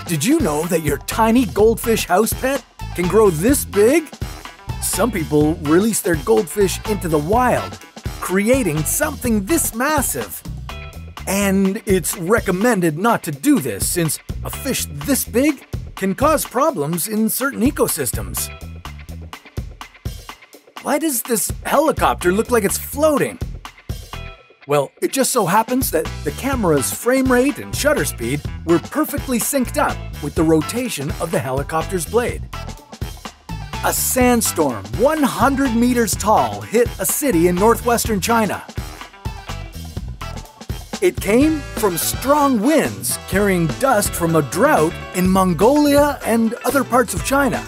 Did you know that your tiny goldfish house pet can grow this big? Some people release their goldfish into the wild, creating something this massive. And it's recommended not to do this since a fish this big can cause problems in certain ecosystems. Why does this helicopter look like it's floating? Well, it just so happens that the camera's frame rate and shutter speed were perfectly synced up with the rotation of the helicopter's blade. A sandstorm 100 meters tall hit a city in northwestern China. It came from strong winds carrying dust from a drought in Mongolia and other parts of China.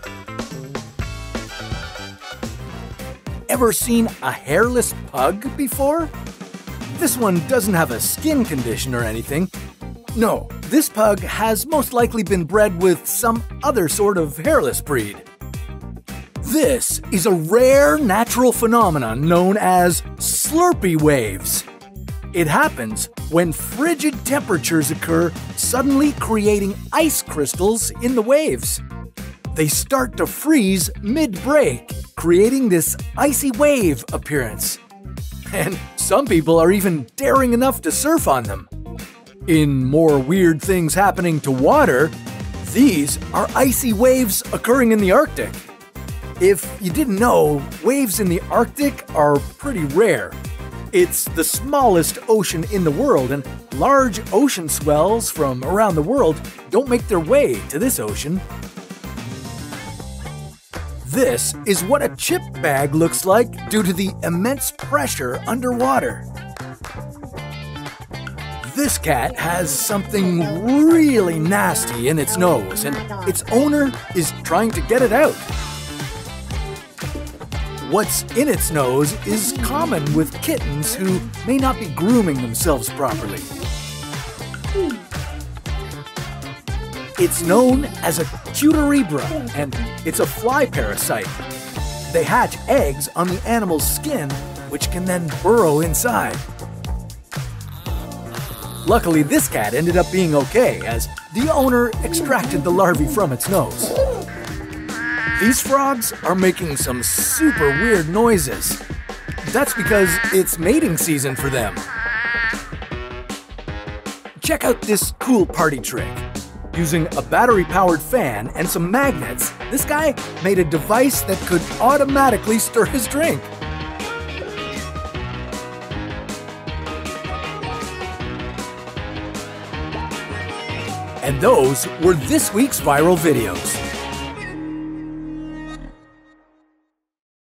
Ever seen a hairless pug before? This one doesn't have a skin condition or anything. No, this pug has most likely been bred with some other sort of hairless breed. This is a rare natural phenomenon known as Slurpee waves. It happens when frigid temperatures occur, suddenly creating ice crystals in the waves. They start to freeze mid-break, creating this icy wave appearance. And some people are even daring enough to surf on them. In more weird things happening to water, these are icy waves occurring in the Arctic. If you didn't know, waves in the Arctic are pretty rare. It's the smallest ocean in the world, and large ocean swells from around the world don't make their way to this ocean. This is what a chip bag looks like due to the immense pressure underwater. This cat has something really nasty in its nose, and its owner is trying to get it out. What's in its nose is common with kittens who may not be grooming themselves properly. It's known as a Cuterebra, and it's a fly parasite. They hatch eggs on the animal's skin, which can then burrow inside. Luckily, this cat ended up being okay, as the owner extracted the larvae from its nose. These frogs are making some super weird noises. That's because it's mating season for them. Check out this cool party trick. Using a battery-powered fan and some magnets, this guy made a device that could automatically stir his drink. And those were this week's viral videos.